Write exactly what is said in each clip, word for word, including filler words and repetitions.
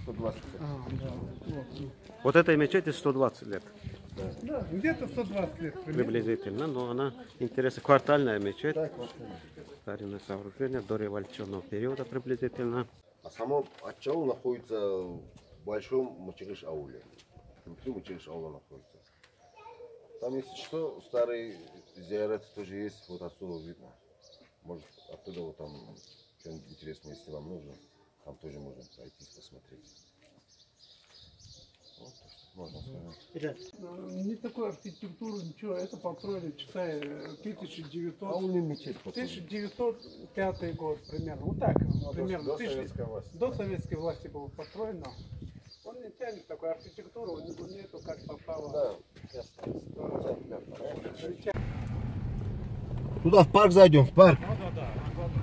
сто двадцать лет. А, да. Вот. Вот этой мечети сто двадцать лет. Да, да, где-то сто двадцать лет примерно. Приблизительно, но она интересна. Квартальная мечеть. Да, квартальная. Старинное сооружение до революционного периода приблизительно. А само Атчаул находится в большом Мачериш-ауле. Внутри Мачериш-аула находится. Там, если что, старый зиарат тоже есть, вот отсюда видно. Может, оттуда вот там что-нибудь интересное, если вам нужно, там тоже можно пройти посмотреть. Вот то, что можно сказать. Не такой архитектуры, ничего, это построили, читай, тысяча девятьсот, Аульная мечеть тысяча девятьсот пятый год примерно, вот так, ну, примерно, до, до, тысяча, советской власти. до советской власти было построено. Он не тянет такой архитектуру, у него нету как попало. Да, туда в парк зайдем, в парк. Да, да, да.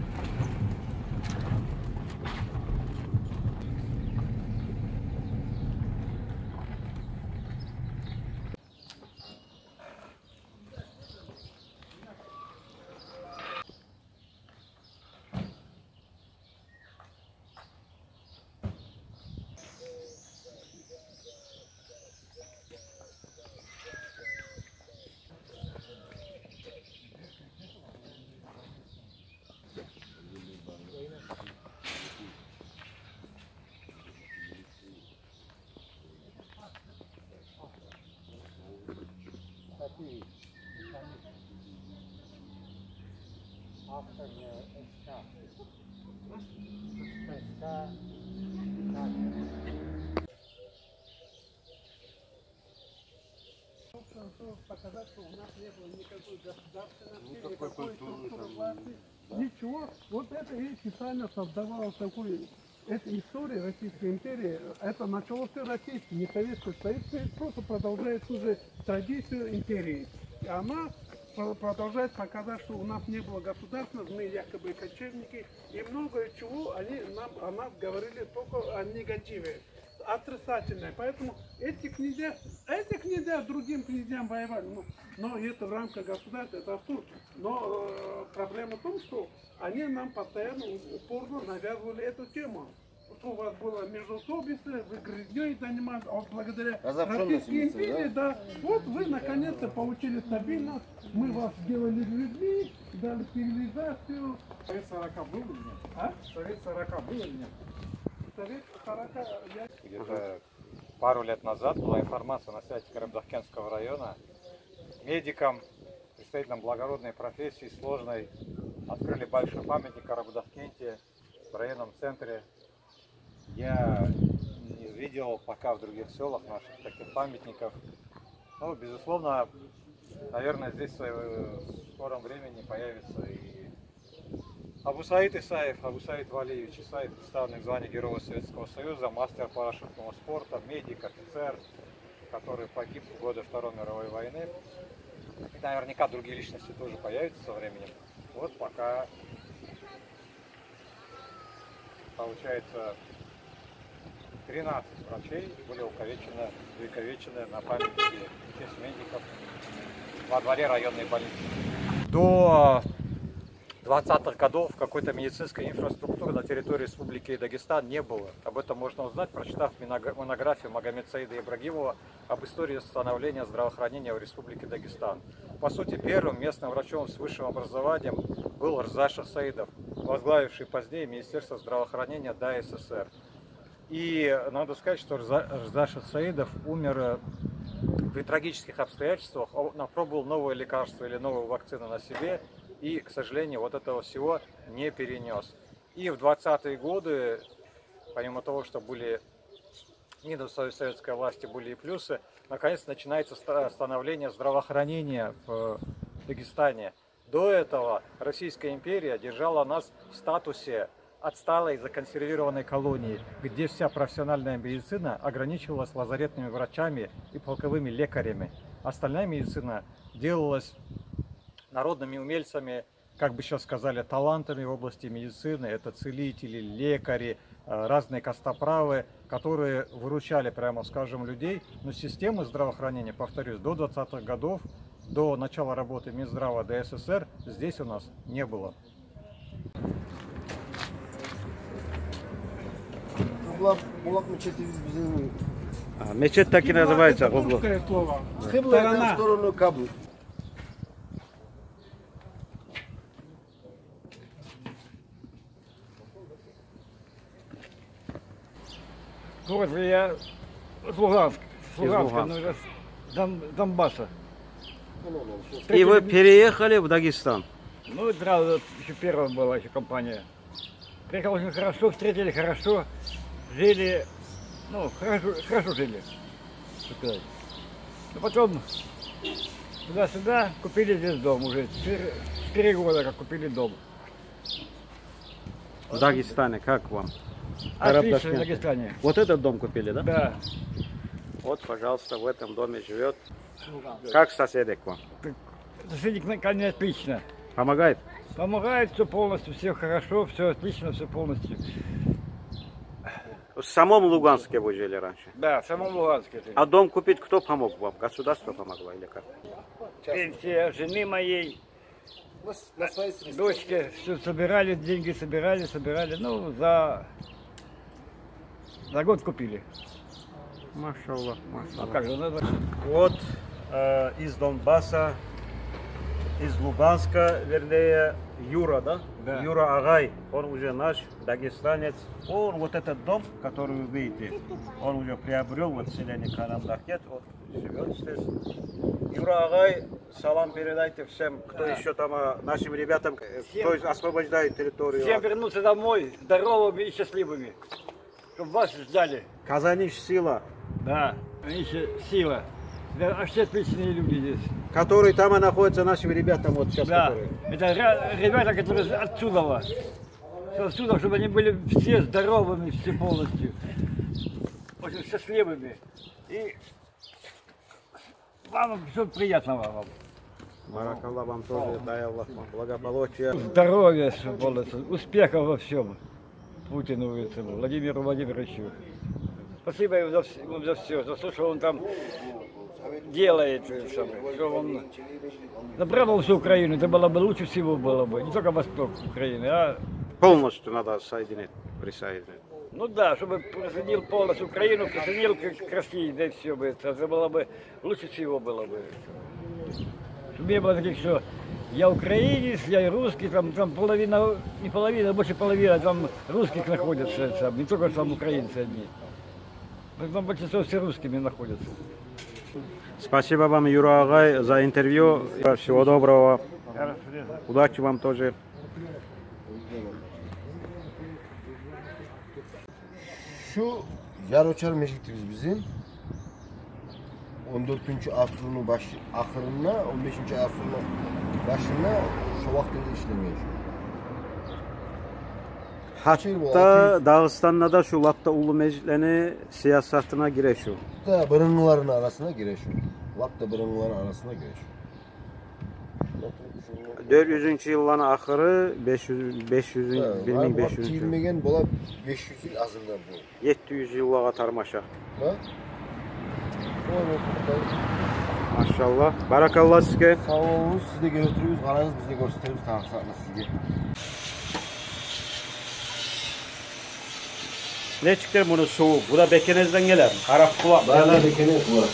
Показать, что у нас не было никакой государственности, никакой структуры власти, ничего. Вот это и специально создавалось такой. Эта история Российской империи, это началось все российское, не советское. Советское просто продолжает уже традицию империи. И она продолжает показать, что у нас не было государства, мы якобы кочевники. И много чего они нам, о нас говорили только о негативе, отрицательное. Поэтому эти князья, эти князья другим князьям воевали. Ну, но это в рамках государства, это абсурд. Но э, проблема в том, что они нам постоянно упорно навязывали эту тему. Что у вас было междоусобицы, вы грязней занимались, а вот благодаря Российской империи, да? да, вот вы наконец-то получили стабильность, мы вас сделали людьми, дали цивилизацию. Совет сорока был или нет? А? Совет сорока был или нет? Совет сорока, я... Где-то пару лет назад была информация на сайте Карабахкенского района. Медикам, представителям благородной профессии, сложной, открыли большой памятник Карабахкенте в районном центре. Я не видел пока в других селах наших таких памятников. Ну, безусловно, наверное, здесь в скором времени появится и Абусаид Исаев, Абусаид Валиевич Исаев, представленный в звании Героя Советского Союза, мастер парашютного спорта, медик, офицер, который погиб в годы Второй мировой войны. И наверняка другие личности тоже появятся со временем. Вот пока получается тринадцать врачей были увековечены, увековечены на памятнике честь медиков во дворе районной больницы. До двадцатых годов какой-то медицинской инфраструктуры на территории Республики Дагестан не было. Об этом можно узнать, прочитав монографию Магомед Саида Ибрагимова об истории становления здравоохранения в Республике Дагестан. По сути, первым местным врачом с высшим образованием был Рза Шах Саидов, возглавивший позднее Министерство здравоохранения Д А Эс Эс Эр. И надо сказать, что Рза Шах Саидов умер при трагических обстоятельствах, он опробовал новое лекарство или новую вакцину на себе и, к сожалению, вот этого всего не перенес. И в двадцатые годы, помимо того, что были минусы советской власти, были и плюсы, наконец начинается становление здравоохранения в Дагестане. До этого Российская империя держала нас в статусе отсталой законсервированной колонии, где вся профессиональная медицина ограничивалась лазаретными врачами и полковыми лекарями. Остальная медицина делалась народными умельцами, как бы сейчас сказали, талантами в области медицины. Это целители, лекари, разные костоправы, которые выручали, прямо скажем, людей. Но системы здравоохранения, повторюсь, до двадцатых годов, до начала работы Минздрава Д А Эс Эс Эр здесь у нас не было. Кыблак, Булак мечети bizim. А, мечеть так и называется. Это в углу. русское слово. Кыбла это в Сторона. сторону Кабы. Город я с Луганска. С Из Луганска, Луганска. ну, с Дон- Донбасса. И вы переехали в Дагестан. Ну, это сразу еще первая была еще компания. Приехал очень хорошо, встретили хорошо, жили, ну, хорошо, хорошо жили, так сказать. Но потом туда-сюда купили здесь дом уже. Четыре, четыре года как купили дом. В Дагестане, как вам? Отлично Карабашкин. в Дагестане. Вот этот дом купили, да? Да. Вот, пожалуйста, в этом доме живет. Как соседи к вам? Соседи, конечно, отлично. Помогает? Помогает все полностью, все хорошо, все отлично, все полностью. В самом Луганске вы жили раньше. Да, в самом Луганске. жили. А дом купить кто помог вам? Государство помогло или как? Пенсия жены моей, На свои средства. дочки, все собирали, деньги собирали, собирали. Ну, за, за год купили. Машаллах, А машаллах. как же, надо... Вот э, из Донбасса, из Луганска, вернее, Юра, да? Да. Юра Агай, он уже наш дагестанец. Он вот этот дом, который вы видите, он уже приобрел вот в селе Карамдахет, он живет здесь. Юра Агай, салам передайте всем, кто Да. еще там, а, нашим ребятам, э, Всем- кто освобождает территорию. Всем от- вернуться домой здоровыми и счастливыми. Чтобы вас ждали. Казаниш сила, Да, они еще сила. Да, вообще отличные люди здесь. который там и находится нашим ребятам вот сейчас. Да, которые. это ре- ребята, которые отсюда. Что отсюда, чтобы они были все здоровыми, все полностью. Очень счастливыми. И вам все приятного вам. Баракаллах вам тоже, дай Аллах вам благополучия. Здоровья, чтобы было, успехов во всем. Путину, этому, Владимиру Владимировичу. Спасибо ему за, вс- ему за все, за то, что он там делает, э, самое, что он забрал всю Украину, это было бы лучше всего было бы, не только восток Украины, а, Полностью надо соединить, присоединить. ну да, чтобы присоединил полностью Украину, присоединил к, к России, да и все бы, это, это было бы, лучше всего было бы. Чтобы не было таких, что я украинец, я и русский, там, там половина, не половина, а больше половины, там русских находятся, там, не только там украинцы одни. Там большинство все русскими находятся. Спасибо вам, Юра Агай, за интервью. Всего доброго. Удачи вам тоже. Şu Yaroçar mecitimiz bizim on dördüncü asrının başı, ahırına, on beşinci asrının başına şu vaktinde işlemeyi. Hatta Dağıstan'da da şu Latta Ulu Meclisleri siyasatına gire şu. Da bırınların arasına gire şu. Latta bırınların arasına gire şu. dört yüzüncü yılların ahırı beş yüz beş yüz bilmem beş yüz Çiğilmegen bola beş yüz yıl azından bu. yedi yüz yıllığa tarmaşa. Ha? Maşallah. Barakallah sizge. Sağ olun, siz de götürüyoruz, aranız biz de gösteriyoruz, tanıksaklı size. Ne çıktı bunu soğuk? Bu da Bekenez'den gelen. Arap kulak. Bana da bekenes var.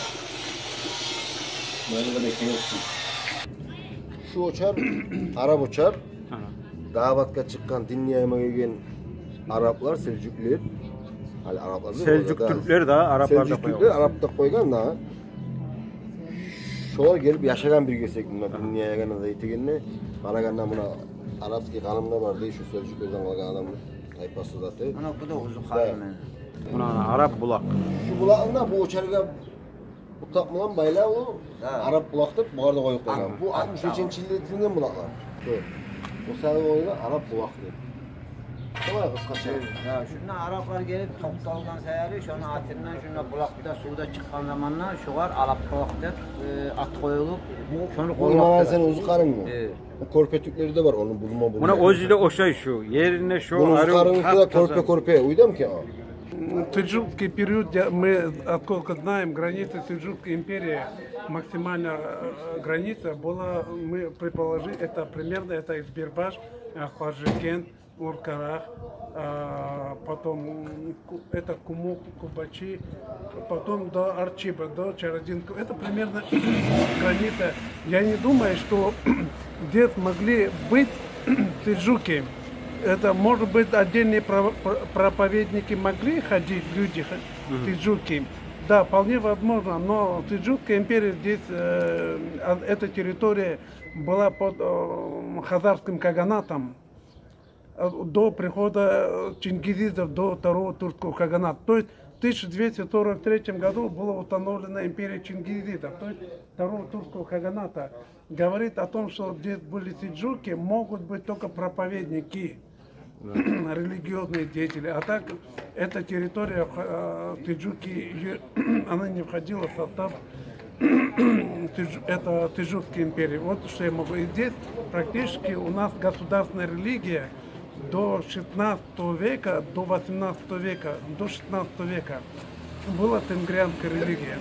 Bana da bekenes. Şu uçar, Arap uçar. Davatka çıkan, dinleyeme gelgen Araplar, Selçuklular. Hali Araplar değil mi? Selçuk Orada da- Türkleri de Araplar da Selçuk Türkler koyuyor. Arap'ta koygan da. Şolar gelip yaşagan bir görsek bunlar dinleyegen zeytigenini. Karagandan buna Arapski kanımda var değil şu Selçuklulardan kalkan adam tayfası zaten. Ana bu da uzun kalemi. Buna Arap bulak. Şu bulağında bu uçarga bu takmalan bayla o Ha. Arap bulaktır bu arada koyup koygan. Tamam, Bu tamam, altmış üçüncü yılda etilgen bulaklar. Şu. Bu sarı oyuna Arap bulaktır. Tamam kıskaça. Ya şuna Araplar gelip toptalgan sayarı, şuna atinden şuna bulakta suda çıkan zamanlar şu var Arap bulaktır. E, at koyulup şunu Onlara koymaktır. sen uzu karın mı? Evet. Bu korpetükleri de var onun bulma bulma. Buna özüde o şey şu. Yerine şu Bunun uzu arı- karın da korpe korpe. Uydum ki? Тыджикский период, я- мы, отколько знаем, граница Тыджикской империи, максимальная э, граница была, мы предположили, это примерно, это Избербаш, э, Хваржикент, Уркарах, а, потом это Кумук, Кубачи, потом до Арчиба, до Чародинка. Это примерно граница. Я не думаю, что здесь могли быть сельджуки. Это, может быть, отдельные проповедники могли ходить, люди, сельджуки. Да, вполне возможно, но Сельджукская империя здесь, э, эта территория была под э, хазарским каганатом до прихода чингизидов, до второго турецкого каганата. То есть в тысяча двести сорок третьем году была установлена империя чингизидов, то есть второго турецкого каганата. Говорит о том, что здесь были сельджуки, могут быть только проповедники. Да. Религиозные деятели. А так, эта территория э, Сельджуки, она не входила в состав это Сельджукской империи. Вот что я могу. И здесь практически у нас государственная религия до шестнадцатого века, до восемнадцатого века, до шестнадцатого века была тенгрианская религия.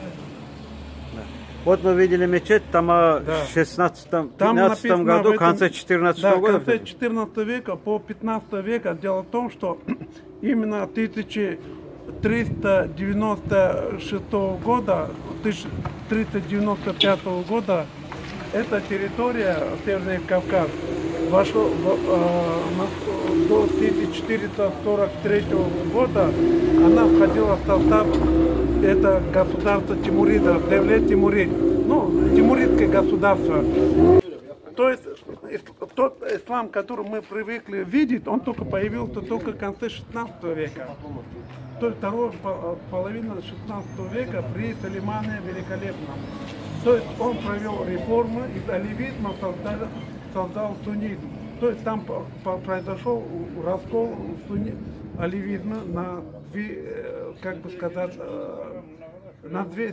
Вот мы видели мечеть, там в да. шестнадцатом пятнадцатом году, в конце четырнадцатого да, года. В конце четырнадцатого века по пятнадцатый век. Дело в том, что именно тысяча триста девяносто шестого года, тысяча триста девяносто пятого года эта территория, Северный Кавказ, вошла в, э, до тысяча четыреста сорок третьего года, она входила в состав это государство Тимуридов, Девлет Тимурид, ну, тимуридское государство. То есть тот ислам, который мы привыкли видеть, он только появился только в конце шестнадцатого века. То есть вторая половина шестнадцатого века при Сулеймане Великолепном. То есть он провел реформы, из оливизма создал, создал суннизм. То есть там произошел раскол сунни, оливизма на две, как бы сказать, на две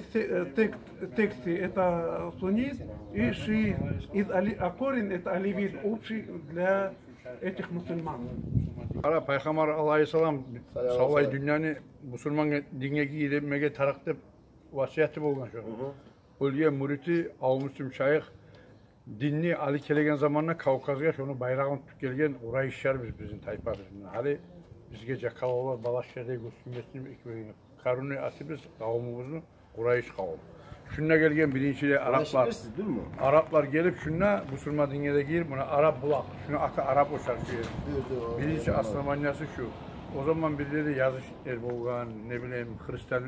тексты. Это суннизм и шиизм. А корень это оливизм, общий для этих мусульман. Ара Пайгамбар алейхиссалам салай дүйнөнү мусулман динге кийилмеге тарак деп васияты болгон ошо. Өлгөн мурити Ал-Муслим шайх dinni Ali kelген zamanla Kavkazga şunu bayrağın tutup gelgen Urayışlar biz bizim tayfamız. Ali bizge Cakaloğlar Balaşşehir'de göstermesini ekmeğini. Karunu asibimiz kavmimizin Urayış kavmi. Şununla gelgen birinci Araplar. Araplar gelip şununla Müslüman dinine girip buna Arap bulak. Şunu atı Arap o şarkıyı. Birinci aslamanyası şu. O zaman birileri yazışlar bolgan, ne bileyim Hristiyan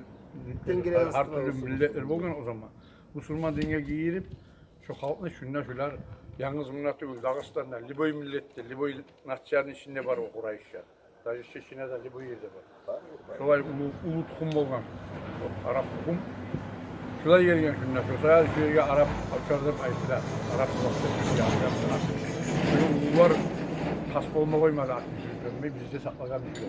her türlü milletler bolgan o zaman. Müslüman dinine girip şu halkla şunlar şular yalnız bunlar değil Dağıstan'da Liboy millette Liboy nasyonun içinde var o Kurayışlar. Daha Şeşine de Liboy yerde var. Şolay ulu ulu tukum bolgan. Arap tukum. Şulay gelgen şunlar. Şolay şu yerge Arap açardım aytılar. Arap bulakta yaptılar. Şu ular tas bolma koymadı atmış. Bizde saklagan bir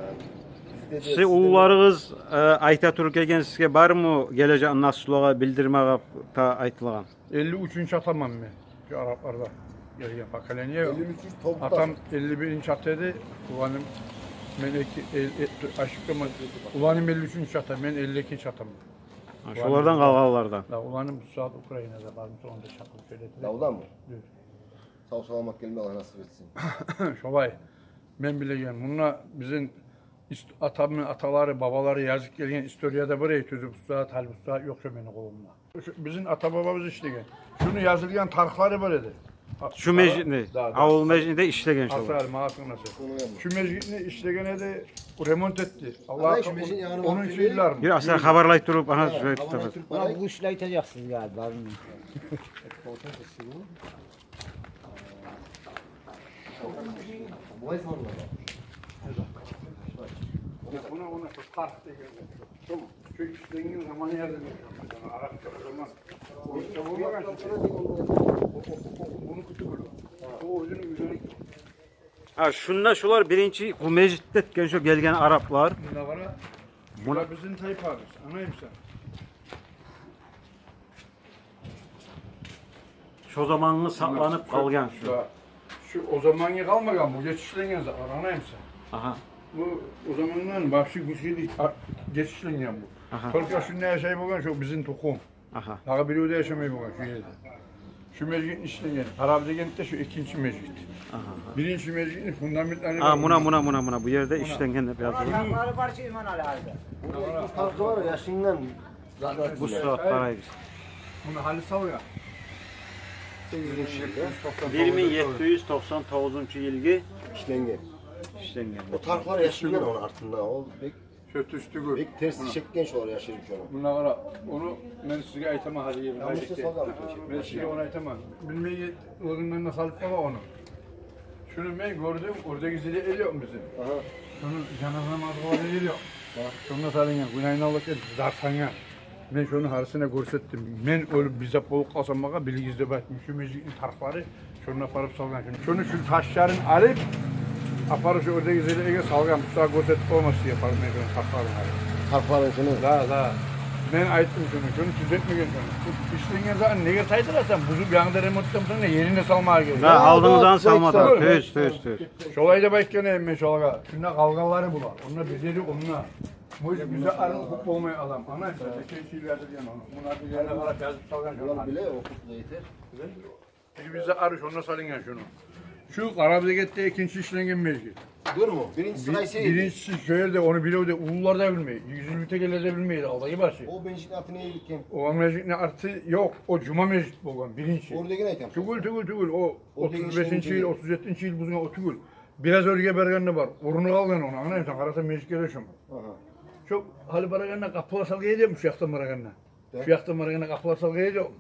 şey. Siz ulularınız ayta turib kelgen sizge bar mı gelecek nasıllığa bildirmeye ta aytılgan? elli üçüncü atamam ben şu Araplarda gelgen Pakaleniye. Atam elli birinci ataydı. Ulanım ben aşıkım. Ulanım elli üçüncü atam. Ben elli ikinci atam. Şolardan kalgalardan. Da ulanım bu saat Ukrayna'da varmış onda çakıl söyledi. Davudan mı? Evet. Sağ salamat gelme Allah nasip etsin. Şolay. Ben bilegen. Bununla bizim atamın ataları, babaları yazık gelgen istoriyada buraya tüzüp saat hal bu saat yoksa benim kolumda. Bizim ata babamız işlegen. Şunu yazılgan tarihleri var idi. Şu meclisinde, avul meclisinde işlegen şu. Asar, mağazın nasıl? Şu meclisini işlegen edi, remont etti. Allah onun şeyler mi? Bir asar haberlayıp durup ana söyledi. Bana bu işleyeceksin galiba. Ona ona şu tarihte geldi. Şu işleyen zamanı yazdım. Arapça zaman. Bunu kütübülü. O özünü güzel. Ha şunlar şular birinci bu meclitte genç gelgen Araplar. Bunda var. Buna bizim tayfamız. Anlayayım sen. Şu zamanını saklanıp kalgan şu. Şu o zamanı kalmagan bu geçişlenen zaman anlayayım sen. Aha. Bu o zamandan başka bir şey değil. Geçişlenen bu. Türkiye şunun her şey bulgan şu bizim tokum. Aha. Daha bir yerde yaşamayı bulgan şu yerde. Şu meclisin işleyen, Karabük'te şu ikinci meclis. Birinci meclisin fundamentleri Ha, muna muna muna muna bu yerde işlengen hep yazıyor. Tarafları parça iman Ali abi. Bu farkı var yaşından. Bu saat parayı. Bunu Halis Savya. bir bin yetti yüz to'qson to'qqizinchi yilgi İşlengen. ishlangan. O taraflar yaşından onun altında. O bek, Şu tüstü bek ters çekken şu oraya yaşayıp şu an. Buna var. Onu ben size aytamam hadi yerim. Namuslu salgam. Ben size onu aytamam. Bilmeyi orundan nasıl alıp baba onu. Şunu ben gördüm, orada güzeli eliyor bizim. Aha. Şunu canazına mazgavada eliyor. Bak, şunu sarın ya, günayını alıp et, zarsan ya. Ben şunu harisine görsettim. Ben ölüp bize bolup kalsam baka bilgizde batmış. Şu müzikin tarafları şunu aparıp salgan. Şunu şu taşların alıp aparıp şu orada güzeli ege salgan. Bu sağa görsetip olması diye yaparım ben şunu tarafların alıp. Tarafların şunu. Da da. Ben ayıttım şunu, şunu tüzetmegen şunu. İşleyen zaman neye saydılarsan buzu bir anda remonttan sonra yerine salmaya geliyor. Ha, aldığınızdan Ya, salmadan. bu- Töz töz töz. Şolayda başkan emme şolaga. Şunda kavgaları bular. Onlar bedeli onunla. Bu bize arın hukuk olmaya adam. Ana şey şeylerdir yani onu. Bunlar bir yerine kadar yazıp salgan şunu. Ulan bile okutla yeter. Peki bize arı şununla salın ya şunu. Şu Karabük'te ikinci işlengen mevki. Dur mu? Birinci sırayı Bir, seyirdi. birincisi şöyle de onu biliyor da ulular da bilmiyor. Yüzünü tekeler de bilmiyor. Aldayı başı. O bencilin altına eğilirken. O meclis ne artı yok. O cuma meclis bulgan birinci. Oradaki neydi? Tügül tügül tügül o Oradaki otuz beşinci işlemci- yıl otuz yedinci yıl buzuna o tügül. Biraz örge bergenli var. Orunu kalgan ona. Anlayın sen karasa meclis geliyorsun. Aha. Çok hali baraganına kapılar salgaya ediyorum şu yaktan baraganına. De. Şu yaktan baraganına kapılar salgaya ediyorum.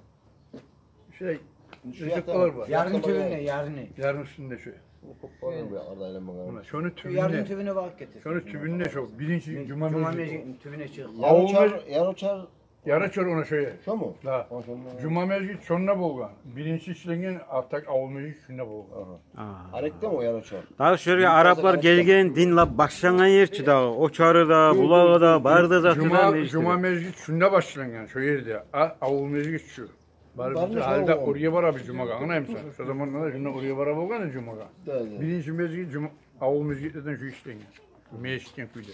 Şey, Şu rızıklar var. Yarın tübüne, yarın. Yarın üstünde şu. Var bu ardayla bakalım. Şunu Yarın tübünde. tübüne bak getir. Şunu tübünde çok. Birinci cuma Cuma meclis. meclisin tübüne çık. Yar Avul uçar, meclis- yar uçar. Yara çor ona şöyle. Şu mu? Da. Ha, şundan. Cuma meclis şonuna bolgan. Birinci işlengen artık avul meclis şuna bolgan. Arekte mi o yar uçar? Daha şuraya Araplar gelgen dinlap başlangan yerçi da o çarı da bulağı da barda zaten Cuma, Cuma meclis şunda başlangan şu yerde. A- Avul meclis şu. Bari Var bize mı halde şu? oraya var abi Cuma'ga. Anlayayım sen. Şu zamanlarda şunda oraya var bolgan ya Cuma'ga. Evet. Birinci meclis Cuma Avul meclislerden şu işlengen. Meclisken kuydu.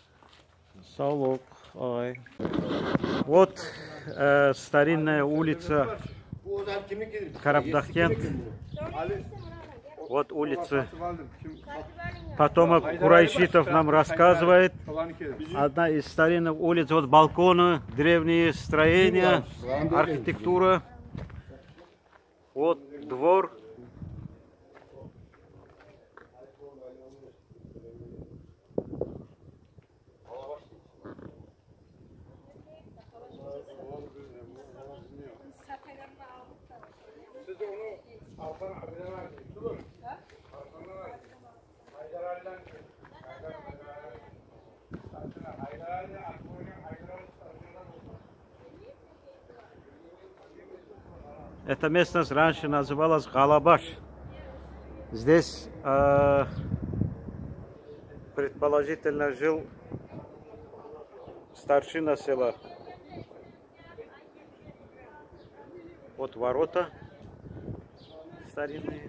Салок, ой. Вот э, старинная улица Bu o zaman kimlik gelir? Карабдахкент. Вот улица. Потомок Курайшитов нам рассказывает. Одна из старинных улиц, вот балконы, древние строения, архитектура. Вот двор. Siz onu Altan abiler verdiniz, değil mi? Altan'a verdiniz. Haydar Ali'den çıktı. Haydar Ali. Haydar Ali, Akboy'un Haydar Ali tarafından oldu. Эта местность раньше называлась Галабаш. Здесь э, предположительно жил старшина села. Вот ворота старинные.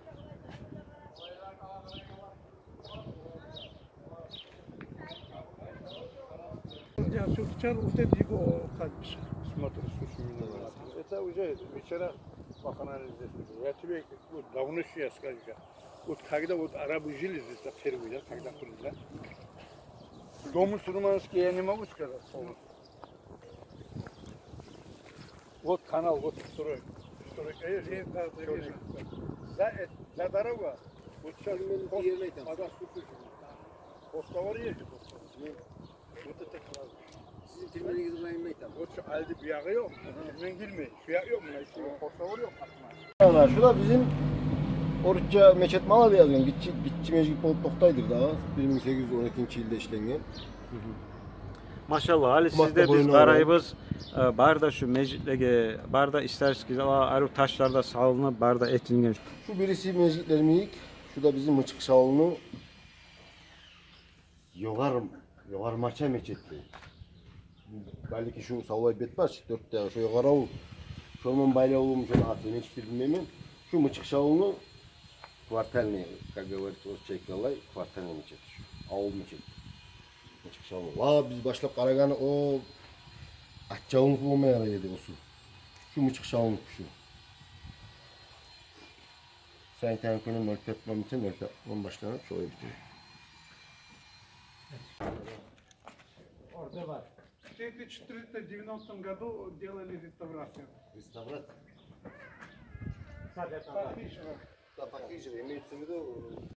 Я все вчера вот это его кальпиш. Смотри, слушай меня. Это уже вечера похоронили здесь. Я тебе вот давно еще я скажу. Вот когда вот арабы жили здесь, да, первый, да, когда были, да? Дом Сурманский я не могу сказать полностью. Вот канал, вот строй. Строй, конечно, да, за, за дорога. Вот сейчас пост, поста var ya, вот это класс. Sizin filmlerinizi beğenmeyi tamam. Вот şu elde bir yağı yok. Hemen girme. Şu yağı yok mu? İşte posta var yok. Valla şu da bizim Oruçça Meçet Malalı yazıyor. Bitçi, bitçi meclis olup toktaydır daha. bin sekiz yüz on ikinci yılda işlengen. Maşallah Ali Kumakta sizde biz boyunu qarayımız e, barda şu meclitlege barda istersiniz arı taşlarda salınıp barda etilgen. Şu birisi meclislerimiz, şu da bizim Mıçık Şaoğlu'nu Yogar, Yogar Maça Meçetli. Belki şu Savlay Betbaş, dört tane şu Yogar Avul. Şu onun bayla oğlum, şu atını hiç bilmem. Şu Mıçık Şaoğlu'nu kvartalni, как говорится, Orçaykalay, kvartalni Meçet. Avul Meçet. Mıçık Şaoğlu. Vaa biz başlap Karagan'ı o Atçağın olmaya dedi o su. Şu Mıçık Şaoğlu şu. Sanitarian күні нөл төрт нөл жеті нөл он başlanıp şöyle bitiyor. Orada var. В тысяча четыреста девяностом году делали реставрацию. Реставрация. Подпишем. Да, подпишем, имеется в виду